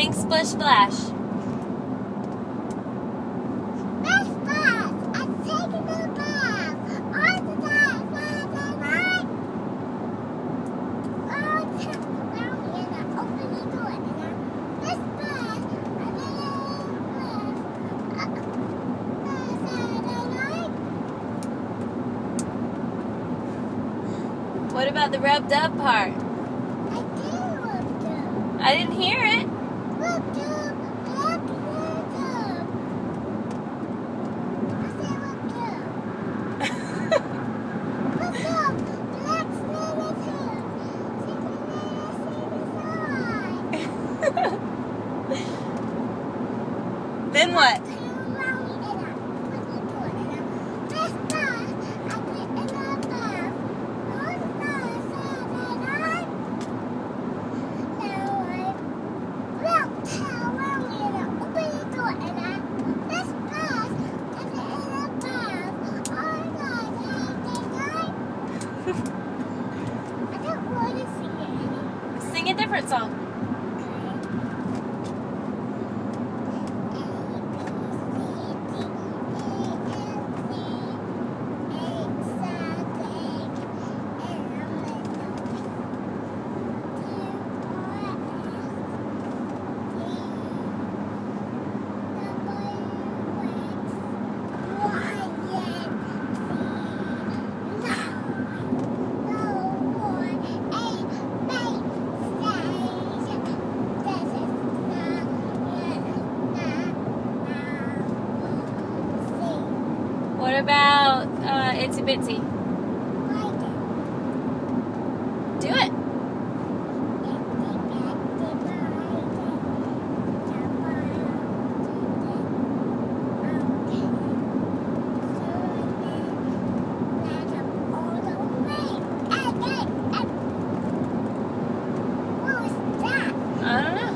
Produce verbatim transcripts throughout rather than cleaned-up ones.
Sing Splish Splash. Splish Splash, I'm taking a bath. All the time, Saturday night. All the time, around me, and I open the door, and I Splish Splash, I'm in a bath. Saturday night. What about the rubbed up part? I did rubbed up. I didn't hear it. Rubbed up, black rubbed up. I said rubbed up. Rubbed up, black rubbed up. Then what? Sing a different song. What about uh, Itsy Bitsy? Do it. I don't know.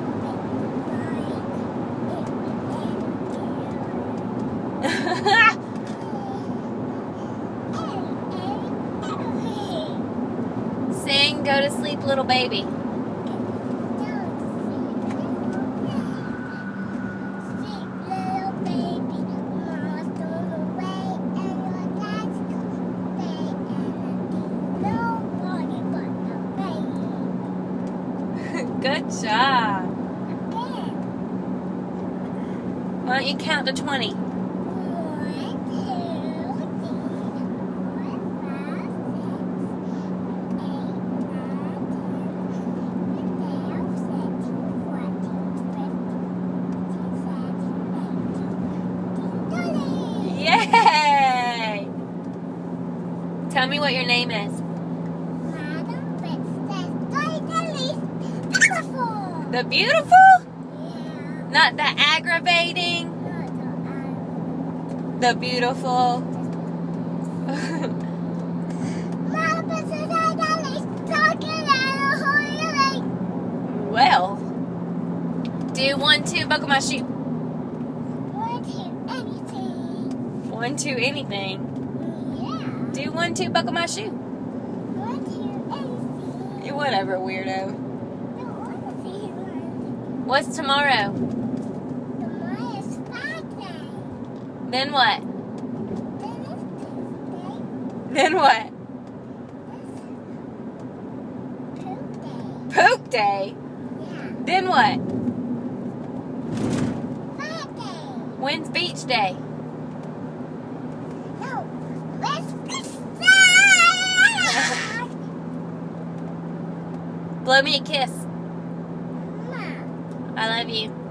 Sing Go to Sleep Little Baby. Good job. Why don't you count to twenty? Yay! Tell me what your name is. The beautiful? Yeah. Not the aggravating? The beautiful. Well, do one, two, buckle my shoe. One, two, anything. One, two, anything. Yeah. Do one, two, buckle my shoe. One, two, anything. Whatever, weirdo. No, one, two, one. What's tomorrow? Tomorrow is Friday. Then what? Then it's Tuesday. Then what? It's Poop Day. Poop day. Yeah. Then what? Friday. When's beach day? No, it's Tuesday. Blow me a kiss. Mom. I love you.